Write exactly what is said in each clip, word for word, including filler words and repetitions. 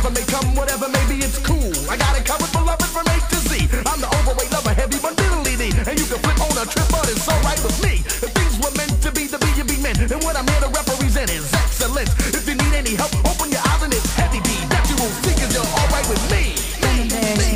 whatever may come, whatever may be, it's cool. I got it covered, beloved, from A to Z. I'm the overweight lover, heavy but diddly dee. And you can flip on a trip, but it's alright with me. If things were meant to be, the be you be meant. And what I'm here to represent is excellence. If you need any help, open your eyes and it's heavy D. That you will see, cause you're alright with me. me, me.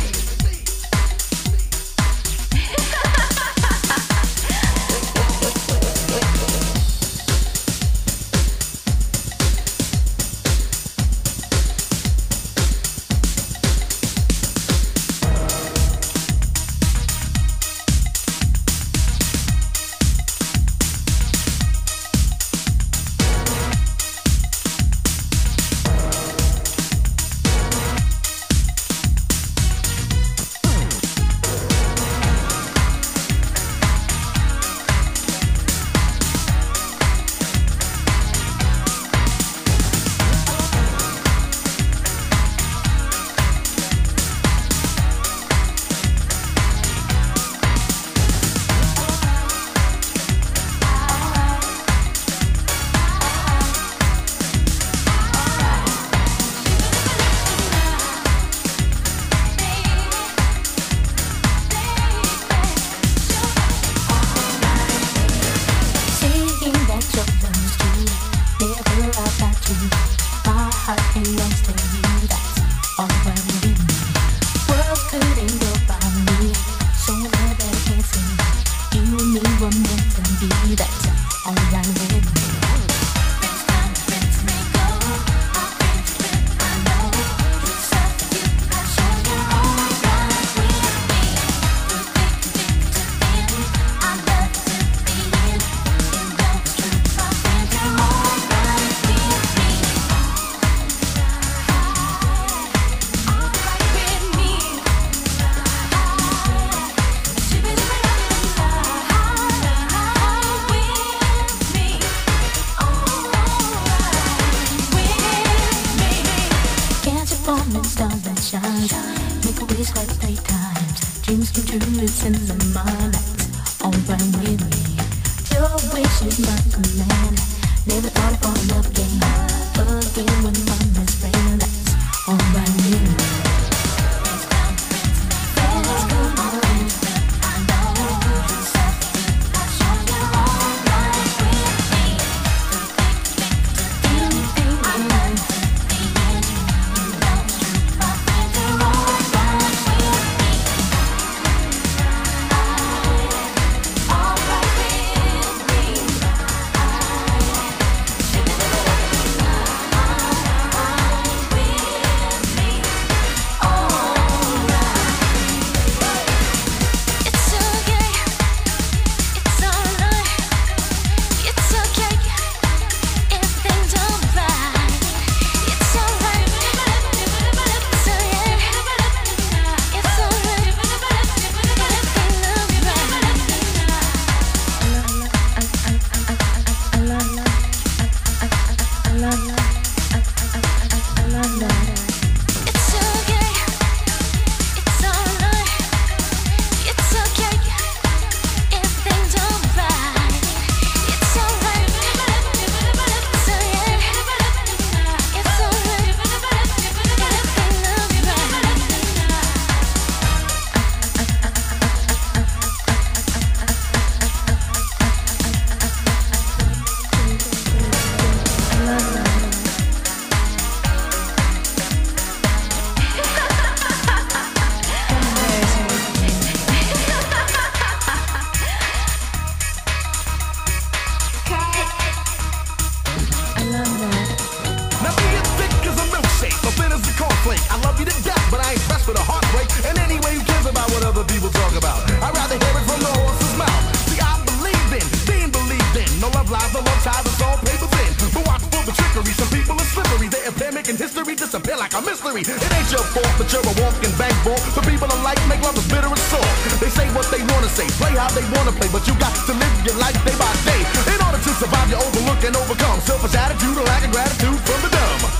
History disappear like a mystery. It ain't your fault that you're a walking bank vault. For people alike, make love as bitter as salt. They say what they wanna say, play how they wanna play, but you got to live your life day by day. In order to survive, you overlook and overcome selfish attitude or lack of gratitude from the dumb.